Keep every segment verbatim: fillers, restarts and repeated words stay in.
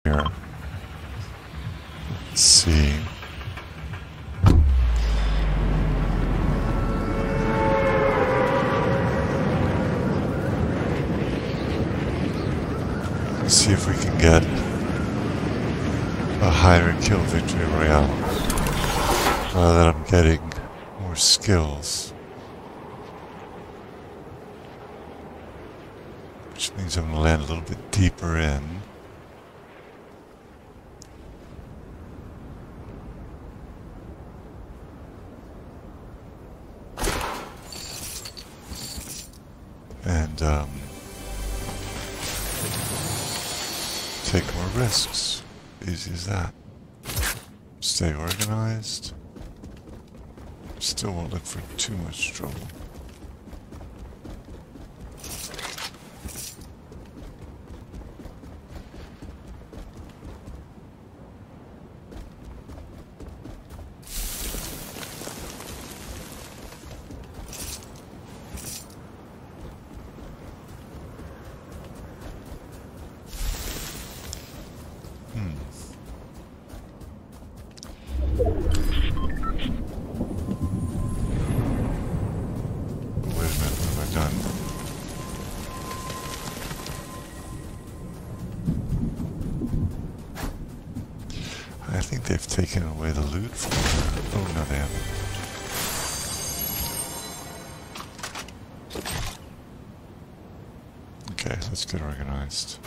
here. Let's see. Let's see if we can get a higher kill victory royale. Now that I'm getting more skills. Which means I'm going to land a little bit deeper in. And um, take more risks. Easy as that. Stay organized. Still won't look for too much trouble. I think they've taken away the loot from her. Oh, no, they haven't. Okay, let's get organized.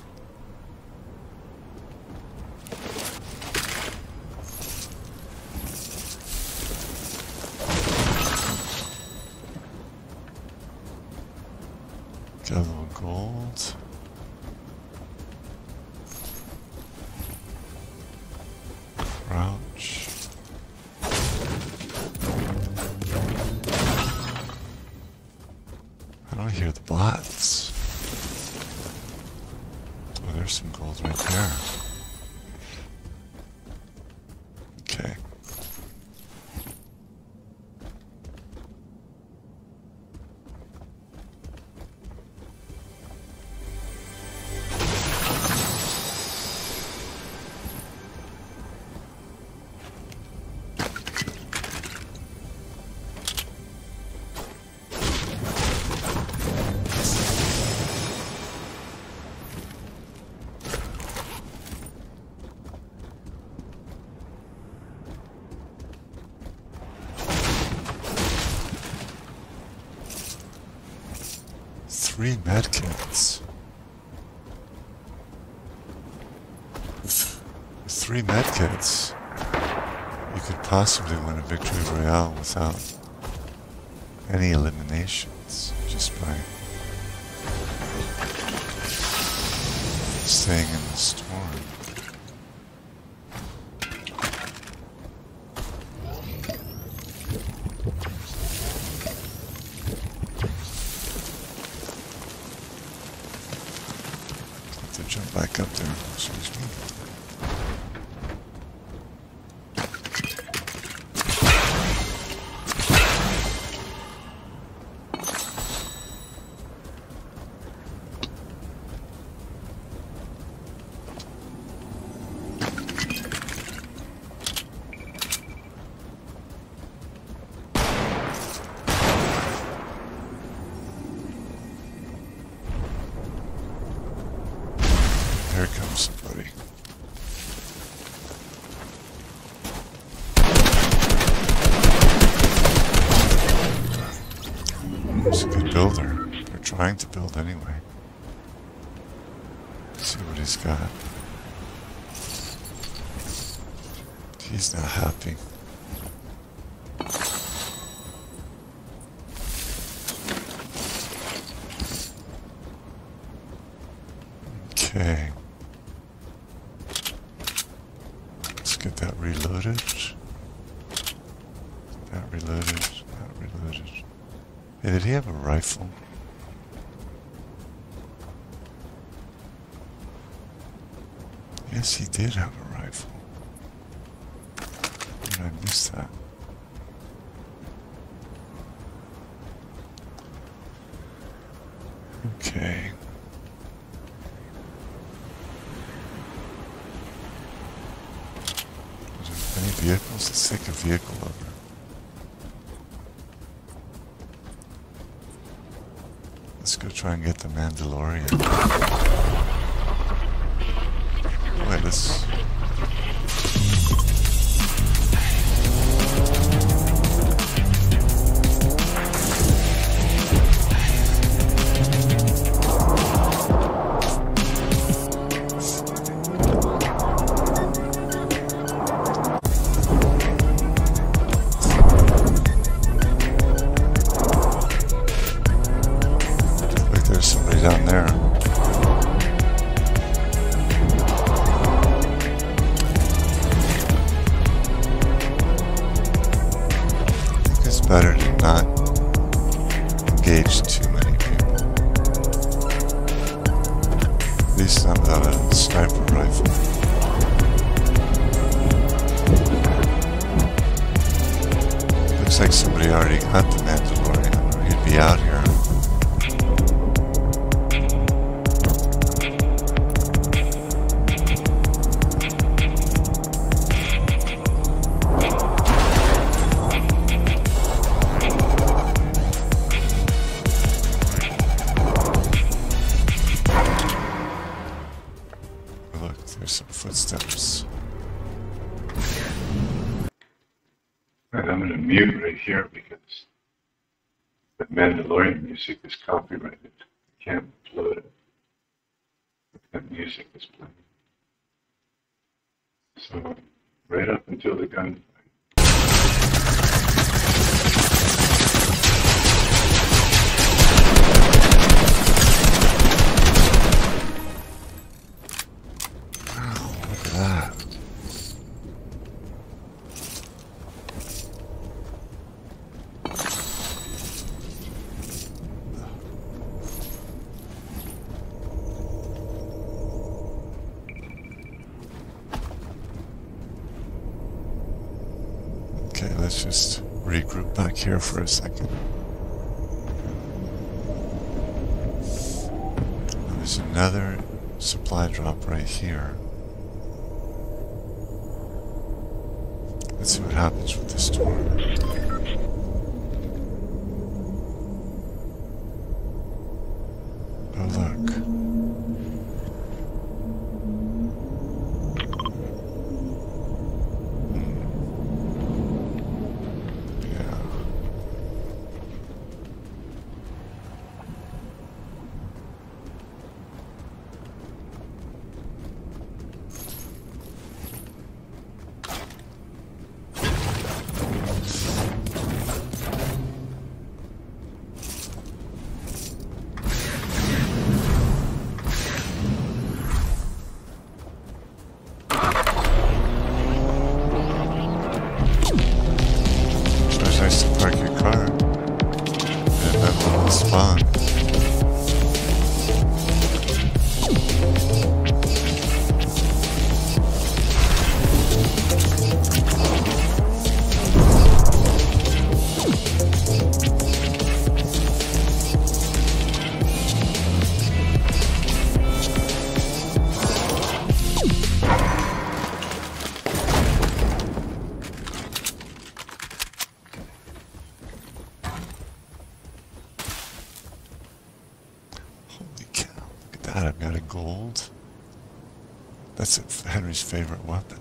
Got a little gold. Crouch. I don't hear the bots. Oh, there's some gold right there. Okay. Three medkits. With three medkits, you could possibly win a victory royale without any eliminations, just by staying in the storm. Jump back up there, excuse me. Here comes somebody. He's a good builder. They're trying to build anyway. Let's see what he's got. He's not happy. Okay. Get that reloaded. That reloaded. That reloaded. Hey, did he have a rifle? Yes, he did have a rifle. How did I miss that? Okay. vehicles? Let's take a vehicle over. Let's go try and get the Mandalorian. Wait, let's... down there. I think it's better to not engage too many people. At least not without a sniper rifle. Looks like somebody already got the Mandalorian, or he'd be out here. Footsteps. Right, I'm going to mute right here because the Mandalorian music is copyrighted. I can't upload it. That music is playing. So, right up until the gunfight. That. Okay, let's just regroup back here for a second. There's another supply drop right here. Let's see what happens with this door. Oh, look. Hmm. Yeah. Nice to park your car in that little spawn. I've got a gold. That's Henry's favorite weapon.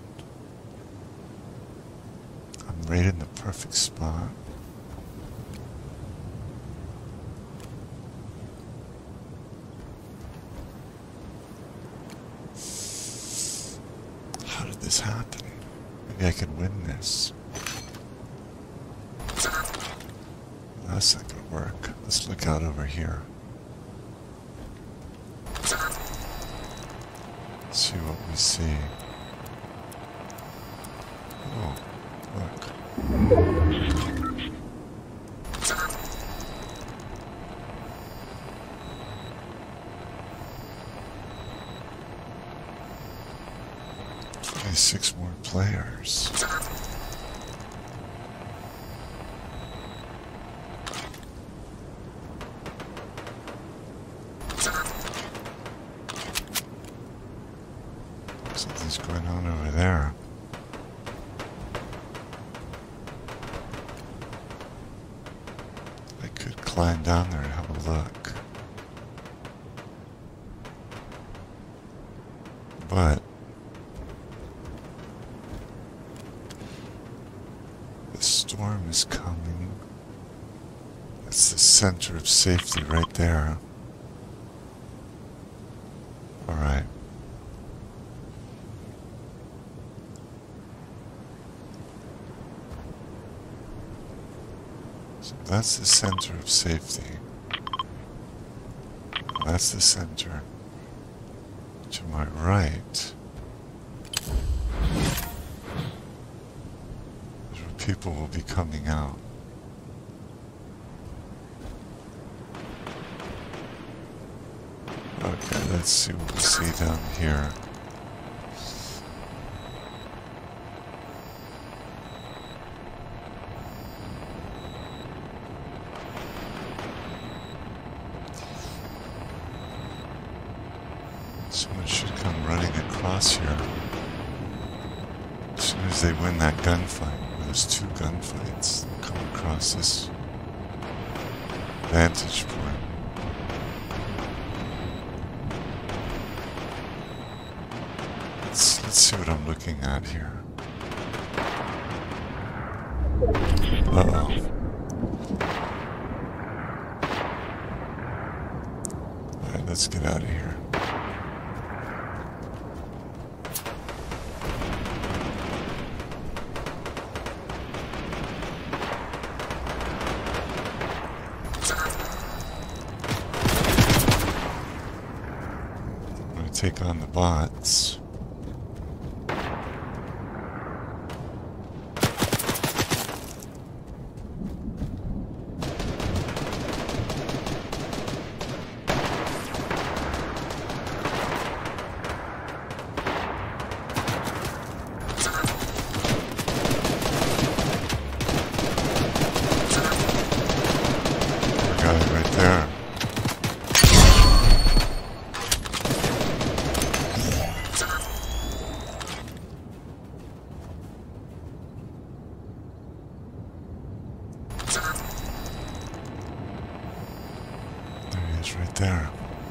I'm right in the perfect spot. How did this happen? Maybe I could win this. That's not gonna work. Let's look out over here. See what we see. Oh, look. Twenty-six more players. Something's going on over there. climb down there and have a look. But the storm is coming. It's the center of safety right there. Alright. So that's the center of safety. That's the center. To my right, is where people will be coming out. Okay, let's see what we see down here. Someone should come running across here as soon as they win that gunfight. Well, there's two gunfights. Come across this vantage point. Let's, let's see what I'm looking at here. Uh-oh. Alright, let's get out of here. Take on the bots. Got it right there. Right there.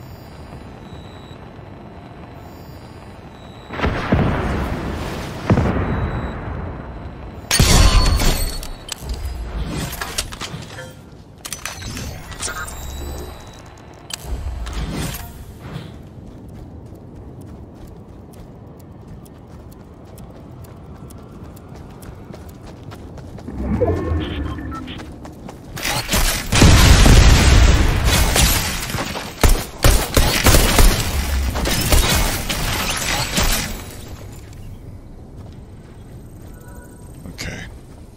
Okay.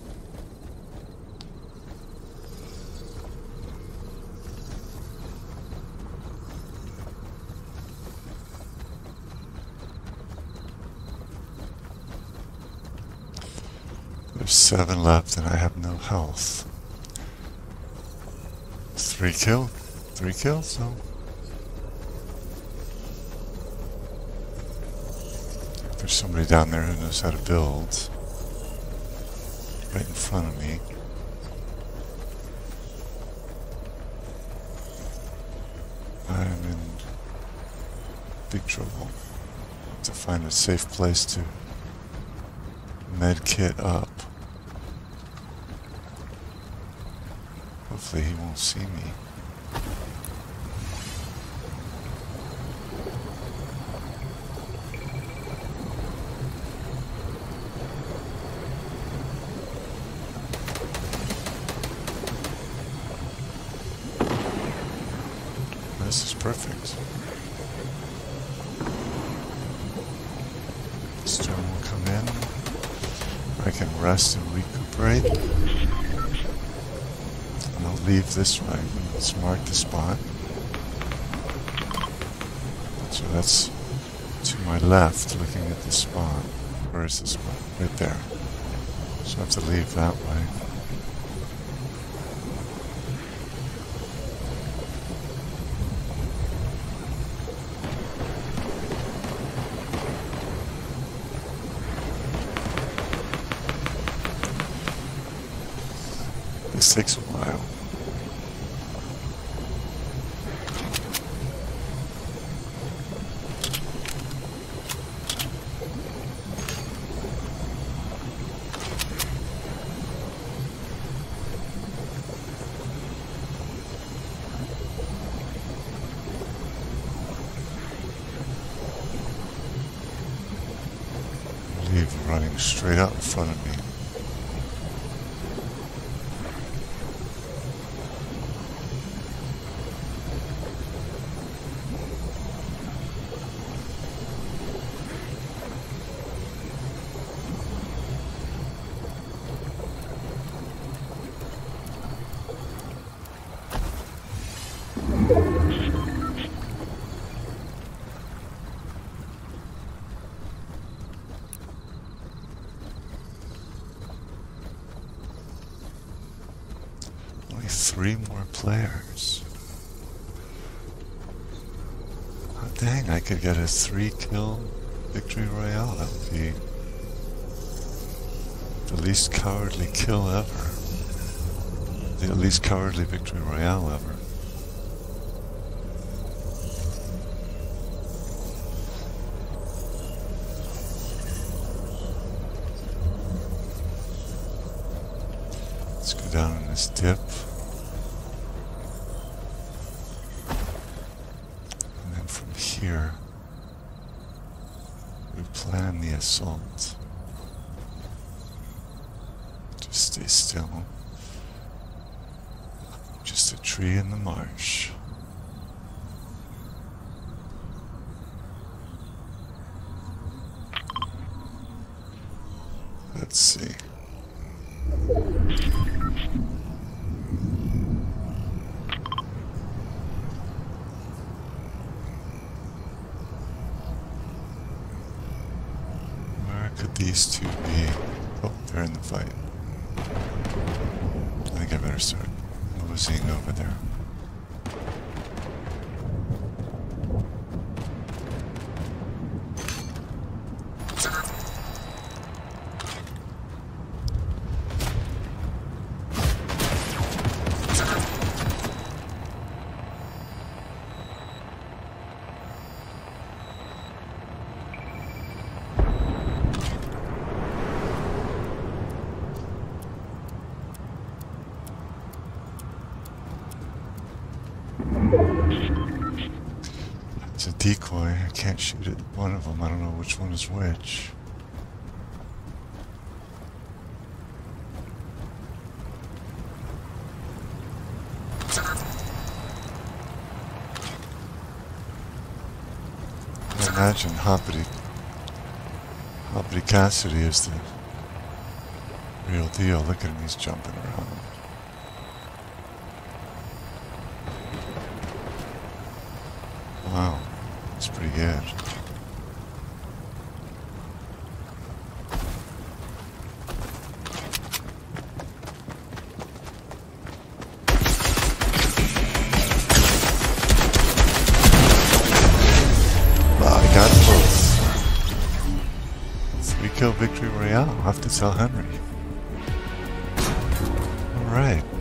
There's seven left and I have no health. Three kill? Three kills? No. There's somebody down there who knows how to build. Right in front of me. I'm in big trouble. Have to find a safe place to med kit up. Hopefully he won't see me. This is perfect. The storm will come in. I can rest and recuperate. And I'll leave this way. Let's mark the spot. So that's to my left, looking at the spot. Where is the spot? Right there. So I have to leave that way. This takes a while. Steve running straight out in front of me. Three more players. Oh, dang, I could get a three kill victory royale. That would be the least cowardly kill ever. The least cowardly victory royale ever. Let's go down in this dip. Here, we plan the assault. Just stay still. Just a tree in the marsh. Let's see. These two be... Oh, they're in the fight. I think I better start moseying over there. It's a decoy. I can't shoot at one of them. I don't know which one is which. I imagine Hoppity, Hoppity Cassidy is the real deal. Look at him, he's jumping around. Wow, that's pretty good. Wow, I got both. Three kill victory royale. I'll have to tell Henry. Alright.